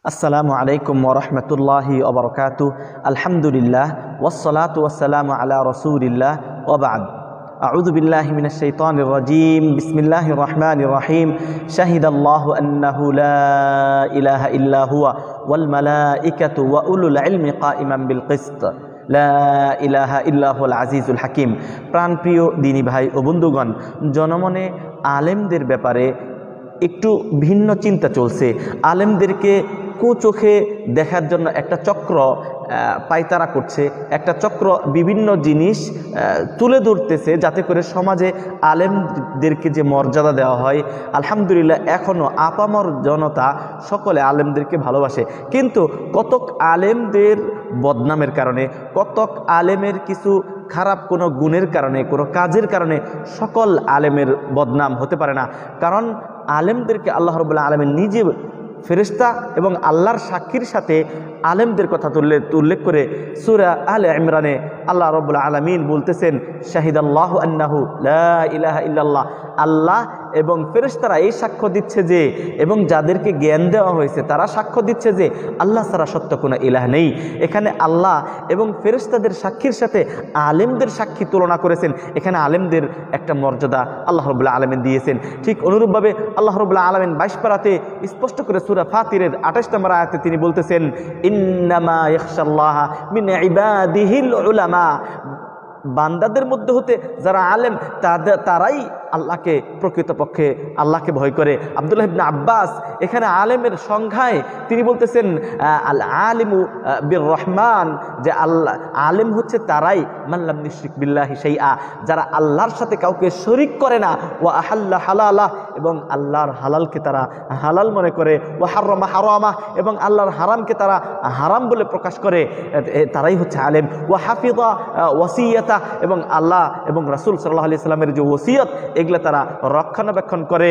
আসসালামু আলাইকুম ওয়া রাহমাতুল্লাহি ওয়া বারাকাতুহু আলহামদুলিল্লাহ ওয়াসসালাতু ওয়াসসালামু আলা রাসূলিল্লাহ ওয়া বা'দ আউযু বিল্লাহি মিনাশ শাইতানির রাজীম বিসমিল্লাহির রহমানির রহিম শাহিদাল্লাহু আন্নাহু লা ইলাহা ইল্লা হুয়া ওয়াল মালাইকাতু ওয়া উলুল ইলমি কাইমান বিল কিসত লা ইলাহা ইল্লা হুয়াল আজিজুল হাকিম। প্রাণপ্রিয় দিনী ভাই ও বন্ধুগণ, জনমনে আলেমদের ব্যাপারে একটু ভিন্ন চিন্তা চলছে। আলেমদেরকে কুচোখে দেখার জন্য একটা চক্র পায়তারা করছে, একটা চক্র বিভিন্ন জিনিস তুলে ধরতেছে যাতে করে সমাজে আলেমদেরকে যে মর্যাদা দেওয়া হয়। আলহামদুলিল্লাহ, এখনও আপামর জনতা সকলে আলেমদেরকে ভালোবাসে, কিন্তু কতক আলেমদের বদনামের কারণে, কতক আলেমের কিছু খারাপ কোনো গুণের কারণে, কোনো কাজের কারণে সকল আলেমের বদনাম হতে পারে না। কারণ আলেমদেরকে আল্লাহ রাব্বুল আলামিন নিজে ফেরেশতা এবং আল্লাহর সাক্ষীর সাথে আলেমদের কথা উল্লেখ করে সূরা আলে ইমরানে আল্লাহ রাব্বুল আলামিন বলতেছেন, শাহিদাল্লাহু আন্নাহু লা ইলাহা ইল্লাল্লাহ, আল্লাহ এবং ফেরেশতারা এই সাক্ষ্য দিচ্ছে যে, এবং যাদেরকে জ্ঞান দেওয়া হয়েছে তারা সাক্ষ্য দিচ্ছে যে আল্লাহ ছাড়া সত্য কোনো ইলাহ নেই। এখানে আল্লাহ এবং ফেরেশতাদের সাক্ষীর সাথে আলেমদের সাক্ষী তুলনা করেছেন। এখানে আলেমদের একটা মর্যাদা আল্লাহ রাব্বুল আলামিন দিয়েছেন। ঠিক অনুরূপভাবে আল্লাহ রাব্বুল আলামিন 22 পারাতে স্পষ্ট করে সূরা ফাতিরের 28 নম্বর আয়াতে তিনি বলতেছেন, ইন্নামা ইয়াখশাল্লাহা মিন ইবাদিহিল উলামা, বান্দাদের মধ্যে হতে যারা আলেম তারাই আল্লাহকে প্রকৃতপক্ষে আল্লাহকে ভয় করে। আব্দুল্লাহ ইবনে আব্বাস এখানে আলেমের সংজ্ঞায় তিনি বলতেছেন, আল আলিমু বির রহমান, যে আল্লাহ আলেম হচ্ছে তারাই মান লাম ইউশরিক বিল্লাহি শাইআ, যারা আল্লাহর সাথে কাউকে শরীক করে না, ওয়া আহাল্লা হালালা, এবং আল্লাহর হালালকে তারা হালাল মনে করে, ওয়া হারামা হারামা, এবং আল্লাহর হারামকে তারা হারাম বলে প্রকাশ করে, তারাই হচ্ছে আলেম। ওয়া হাফিযা ওয়াসিয়াতা, এবং আল্লাহ এবং রাসূল সাল্লাল্লাহু আলাইহি সাল্লামের যে ওসিয়ত এগুলা তারা রক্ষণাবেক্ষণ করে।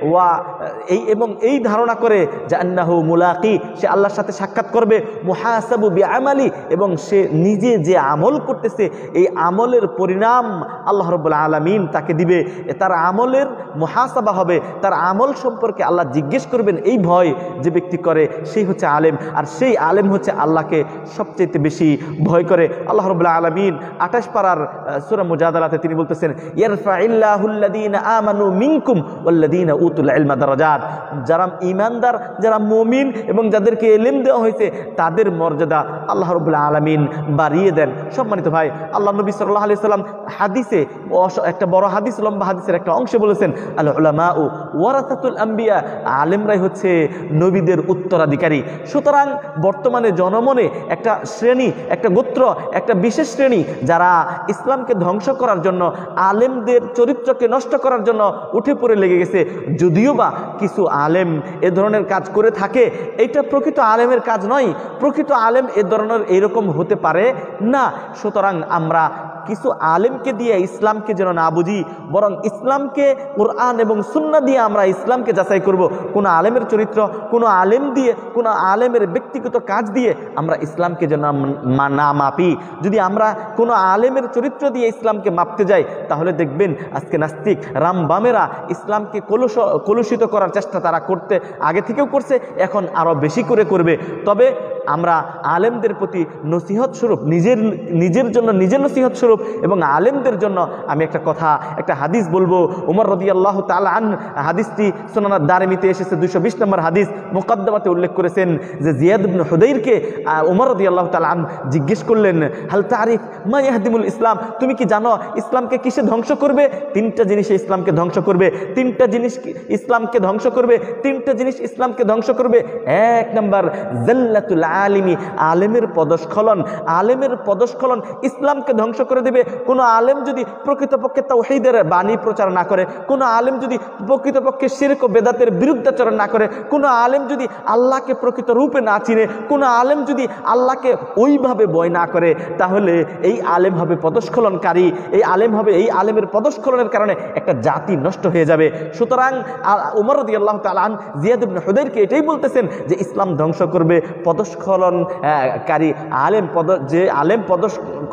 এবং এই ধারণা করে যে আন্নাহু মুলাকি, সে আল্লাহর সাথে সাক্ষাৎ করবে, মুহাসাবু বিআমালি, এবং সে নিজে যে আমল করতেছে এই আমলের পরিণাম আল্লাহ রাব্বুল আলামিন তাকে দিবে। তার আমলের মুহাসাবা হবে, তার আমল সম্পর্কে আল্লাহ জিজ্ঞেস করবেন। এই ভয় যে ব্যক্তি করে সেই হচ্ছে আলেম, আর সেই আলেম হচ্ছে আল্লাহকে সবচেয়ে বেশি ভয় করে। আল্লাহ রাব্বুল আলামিন 28 পারার সূরা মুজাদালাতে তিনি বলতেছেন, ইয়ারফাইল্লাহুল্লাযীনা আমানু মিনকুম ওয়াল্লাযীনা উতুল ইলমা দারাজাত, যারা ঈমানদার, যারা মুমিন এবং যাদেরকে ইলম দেওয়া হয়েছে তাদের মর্যাদা আল্লাহ রাব্বুল আলামিন বাড়িয়ে দেন। সম্মানিত ভাই, আল্লাহ নবী সাল্লাল্লাহু আলাইহি সাল্লাম হাদিসে, একটা বড় হাদিস, লম্বা হাদিসের একটা অংশে বলেছেন, আল উলামাউ ওয়ারাসাতুল আম্বিয়া, আলেমরাই হচ্ছে নবীদের উত্তরাধিকারী। সুতরাং বর্তমানে জনমনে একটা শ্রেণী, একটা গোত্র, একটা বিশেষ শ্রেণী যারা ইসলামকে ধ্বংস করার জন্য, আলেমদের চরিত্রকে নষ্ট করার জন্য উঠে পড়ে লেগে গেছে। যদিও বা কিছু আলেম এ ধরনের কাজ করে থাকে, এটা প্রকৃত আলেমের কাজ নয়। প্রকৃত আলেম এ ধরনের এরকম হতে পারে না। সুতরাং আমরা কিছু আলেমকে দিয়ে ইসলামকে যেন না বুঝি, বরং ইসলামকে কোরআন এবং সুন্নাহ দিয়ে আমরা ইসলামকে যাচাই করব। কোনো আলেমের চরিত্র, কোনো আলেম দিয়ে, কোনো আলেমের ব্যক্তিগত কাজ দিয়ে আমরা ইসলামকে যেন না মাপি। যদি আমরা কোনো আলেমের চরিত্র দিয়ে ইসলামকে মাপতে যাই, তাহলে দেখবেন আজকে নাস্তিক রামবামেরা ইসলামকে কলুষিত করার চেষ্টা তারা করতে আগে থেকেও করছে, এখন আরও বেশি করে করবে। তবে আমরা আলেমদের প্রতি নসিহত স্বরূপ, নিজের জন্য নিজের নসিহত স্বরূপ এবং আলেমদের জন্য আমি একটা হাদিস বলবো। উমর রাদিয়াল্লাহু তাআলা আনহু, হাদিসটি সুনান দারিমিতে এসেছে, 220 নম্বর হাদিস, মুকদ্দমাতে উল্লেখ করেছেন যে জিয়াদ ইবনে হুদাইরকে উমর রাদিয়াল্লাহু তাআলা আনহু জিজ্ঞেস করলেন, হাল তারিফ মা ইয়াহদিমুল ইসলাম, তুমি কি জানো ইসলামকে কিসে ধ্বংস করবে? 3টা জিনিস ইসলামকে ধ্বংস করবে, 3টা জিনিস ইসলামকে ধ্বংস করবে, 3টা জিনিস ইসলামকে ধ্বংস করবে। 1 নম্বর জাল্লাতুল আলিমি, আলেমের পদস্খলন। আলেমের পদস্খলন ইসলামকে ধ্বংস করে দেবে। কোনো আলেম যদি প্রকৃতপক্ষে তাওহীদের বাণী প্রচার না করে, কোনো আলেম যদি প্রকৃতপক্ষে শিরক ও বেদাতের বিরুদ্ধাচরণ না করে, কোনো আলেম যদি আল্লাহকে প্রকৃত রূপে না চিনে, কোনো আলেম যদি আল্লাহকে ওইভাবে ভয় না করে, তাহলে এই আলেম হবে পদস্খলনকারী। এই আলেমের পদস্খলনের কারণে একটা জাতি নষ্ট হয়ে যাবে। সুতরাং উমর রাদিয়াল্লাহু তাআলা আনহু জিয়াদ ইবনে হুদাইরকে এটাই বলতেছেন যে ইসলাম ধ্বংস করবে পদস্খলনকারী আলেম। যে আলেম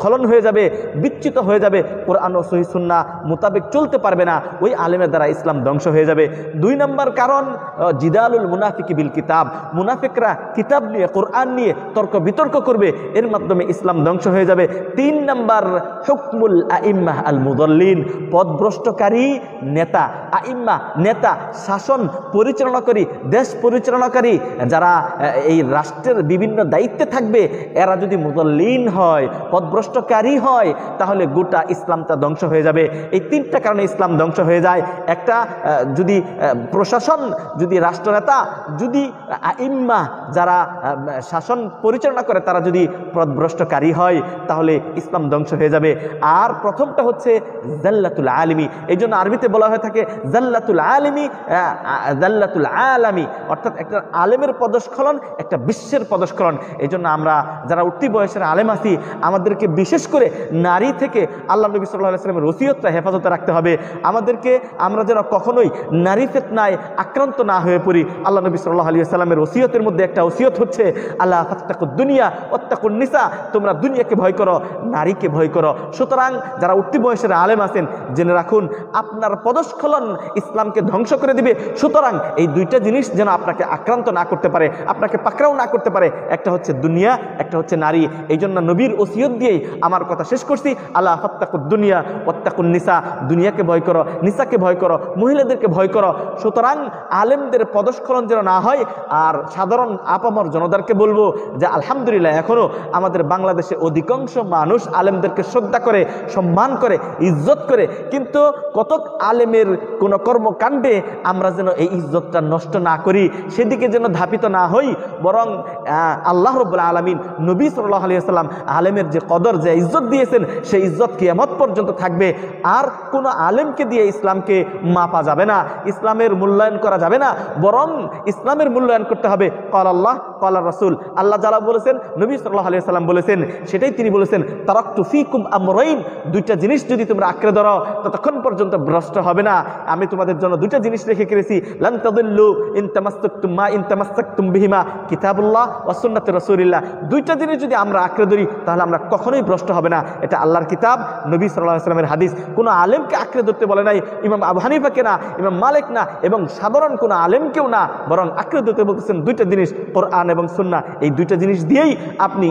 স্খলন হয়ে যাবে, বিচ্যুত হয়ে যাবে, কোরআন ও সহিহ সুন্নাহ মোতাবেক চলতে পারবে না, ওই আলেমের দ্বারা ইসলাম ধ্বংস হয়ে যাবে। 2 নম্বর কারণ জিদালুল মুনাফিকি বিল কিতাব, মুনাফিকরা কিতাব নিয়ে, কোরআন নিয়ে তর্ক বিতর্ক করবে, এর মাধ্যমে ইসলাম ধ্বংস হয়ে যাবে। 3 নম্বর হুকমুল আইম্মাহ আল মুদাল্লিন, পথভ্রষ্টকারী নেতা, আইম্মা নেতা, শাসন পরিচালনাকারী, দেশ পরিচালনাকারী যারা এই রাষ্ট্রের বিভিন্ন দায়িত্বে থাকবে, এরা যদি মুদাল্লিন হয়, পথভ্রষ্টকারী হয়, তাহলে গোটা ইসলামটা ধ্বংস হয়ে যাবে। এই 3টা কারণে ইসলাম ধ্বংস হয়ে যায়। একটা যদি প্রশাসন, যদি রাষ্ট্রনেতা, যদি আইম্মা যারা শাসন পরিচালনা করে তারা যদি পথভ্রষ্টকারী হয়, তাহলে ইসলাম ধ্বংস হয়ে যাবে। আর প্রথমটা হচ্ছে জাল্লাতুল আলিমি, এই জন্য আরবিতে বলা হয়ে থাকে জাল্লাতুল আলিমি, জাল্লাতুল আলামি, অর্থাৎ একটা আলেমের পদস্খলন একটা বিশ্বের পদস্খলন। এই জন্য আমরা যারা উঠতি বয়সের আলেম আছি, আমাদেরকে বিশেষ করে নারী থেকে আল্লাহ নবী সাল্লাল্লাহু আলাইহি ওয়াসাল্লামের ওসিয়তটা হেফাজতে রাখতে হবে। আমাদেরকে আমরা যেন কখনোই নারী ফিতনায় আক্রান্ত না হয়ে পড়ি। আল্লাহ নবী সাল্লাল্লাহু আলাইহি ওয়াসাল্লামের ওসিয়তের মধ্যে একটা ওসিয়ত হচ্ছে আল্লাহ ফাত্তাকুদ দুনিয়া ওয়াত্তাকুন নিসা, তোমরা দুনিয়াকে ভয় করো, নারীকে ভয় করো। সুতরাং যারা উঠতি বয়সের আলেম আছেন, জেনে রাখুন আপনার পদস্খলন ইসলামকে ধ্বংস করে দিবে। সুতরাং এই 2টা জিনিস যেন আপনাকে আক্রান্ত না করতে পারে, আপনাকে পাকড়াও না করতে পারে, একটা হচ্ছে দুনিয়া, একটা হচ্ছে নারী। এই জন্য নবীর ওসিয়ত দিয়েই আমার কথা শেষ করছি, আল্লাহ ফাত্তাকুদ দুনিয়া ওয়াত্তাকুন নিসা, দুনিয়াকে ভয় করো, নিসাকে ভয় করো, মহিলাদেরকে ভয় করো। সুতরাং আলেমদের পদস্খলন যেন না হয়। আর সাধারণ আপামর জনতাকে বলবো যে আলহামদুলিল্লাহ এখনো আমাদের বাংলাদেশে অধিকাংশ মানুষ আলেমদেরকে শ্রদ্ধা করে, সম্মান করে, ইজ্জত করে, কিন্তু কতক আলেমের কোনো কর্মকাণ্ডে আমরা যেন এই ইজ্জতটা নষ্ট না করি, সেদিকে যেন ধাপিত না হই, বরং আল্লাহ রাব্বুল আলামিন নবী সাল্লাল্লাহু আলাইহি ওয়াসাল্লাম আলেমের যে কদর, যে ইজ্জত দিয়েছেন, সেই ইজ্জত কিয়ামত পর্যন্ত থাকবে। আর কোনো আলেমকে দিয়ে ইসলামকে মাপা যাবে না, ইসলামের মূল্যায়ন করা যাবে না, বরং ইসলামের মূল্যায়ন করতে হবে ক্বাল আল্লাহ ক্বাল রাসূল। আল্লাহ যারা বলেছেন, নবী সাল্লাল্লাহু আলাইহি ওয়াসাল্লাম বলেছেন, সেটাই তিনি বলেছেন, তারাকতু ফীকুম আমরাইন, 2টা জিনিস যদি তোমরা আঁকড়ে ধরো ততক্ষণ পর্যন্ত ভ্রষ্ট হবে না। আমি তোমাদের জন্য 2টা জিনিস রেখে গেছি, লান তাদিল্লু ইন তামাসসাকতুম বিহিমা কিতাবুল্লাহ ওয়া সুন্নাতু রাসূলিল্লাহ। 2টা জিনিস যদি আমরা আঁকড়ে ধরি তাহলে আমরা কখনোই ভ্রষ্ট হবে না। এটা আল্লাহর কিতাব, নবী সাল্লাল্লাহু আলাইহি ওয়াসাল্লামের হাদিস। কোনো আলেমকে আঁকড়ে ধরতে বলে নাই, ইমাম আবু হানিফাকে না, ইমাম মালিক না, এবং সাধারণ কোনো আলেমকেও না, বরং আঁকড়ে ধরতে বলতেছেন 2টা জিনিস, কোরআন এবং সুন্নাহ। এই 2টা জিনিস দিয়েই আপনি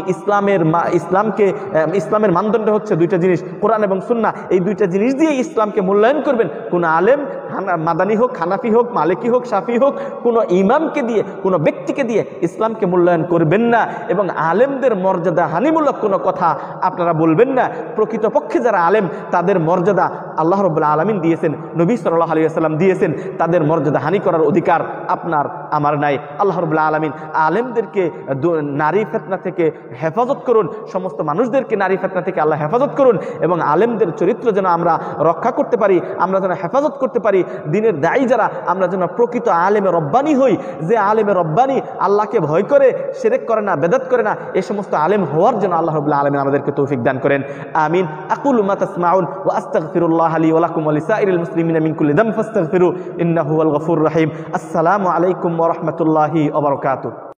ইসলামের মানদণ্ড হচ্ছে 2টা জিনিস, কোরআন এবং সুন্নাহ। এই 2টা জিনিস দিয়েই ইসলামকে মূল্যায়ন করবেন। কোনো আলেম, মাদানী হোক, হানাফি হোক, মালিকি হোক, শাফি হোক, কোনো ইমামকে দিয়ে, কোনো ব্যক্তিকে দিয়ে ইসলামকে মূল্যায়ন করবেন না, এবং আলেমদের মর্যাদা হানিমূলক কোনো কথা আপনারা বলবেন না। প্রকৃতপক্ষে যারা আলেম, তাদের মর্যাদা আল্লাহ রাব্বুল আলামিন দিয়েছেন, নবী সাল্লাল্লাহু আলাইহি ওয়াসাল্লাম দিয়েছেন, তাদের মর্যাদা হানি করার অধিকার আপনার আমার নাই। আল্লাহ রাব্বুল আলামিন আলেমদেরকে নারী ফিতনা থেকে হেফাজত করুন, সমস্ত মানুষদেরকে নারী ফিতনা থেকে আল্লাহ হেফাজত করুন, এবং আলেমদের চরিত্র যেন আমরা রক্ষা করতে পারি, আমরা যেন হেফাজত করতে পারি। দিনের দায়ী যারা, আমরা যেন প্রকৃত আলেমে রব্বানি হই, যে আলেমে রব্বানি আল্লাহকে ভয় করে, শিরক করে না, বেদাত করে না, এই সমস্ত আলেম হওয়ার জন্য আল্লাহ রাব্বুল আলামিন আমাদেরকে তৌফিক দান করেন। আমিন। আকুলু মা তাসমাউন ওয়া আস্তাগফিরুল্লাহ লি ওয়া লাকুম ওয়া লিসাইরিল মুসলিমিনা মিন কুল্লি যামবিন ফাস্তাগফিরু ইন্নাহু হুয়াল গফুরুর রহিম। আসসালামু আলাইকুম ওয়া রাহমাতুল্লাহি ওয়া বারাকাতুহু।